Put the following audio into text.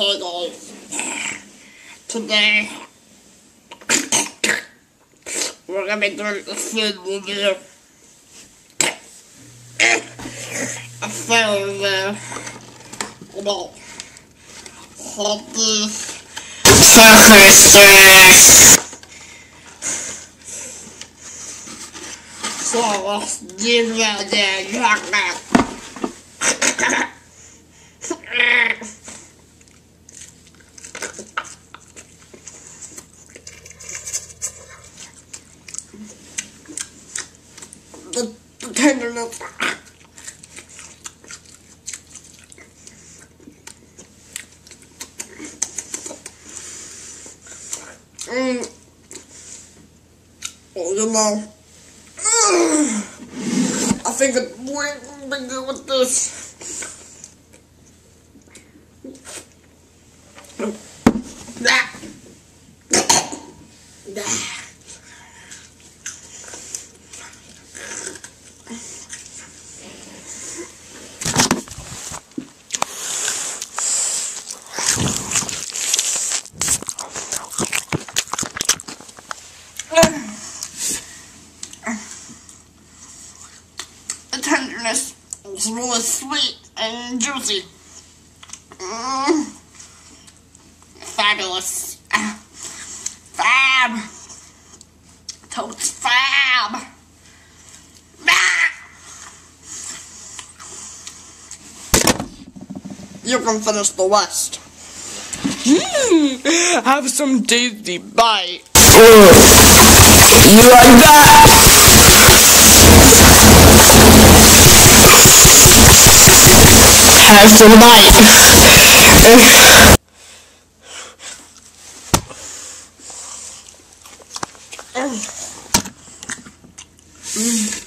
Hey guys, today we're gonna be doing a food review. I found about healthy chocolate snacks. So let's do that chocolate. The tenderness. You know, I think it's way bigger with this. The tenderness is really sweet and juicy. Fabulous. Fab. Totes fab. You can finish the rest. Have some tasty bite. You like that? Have some bite.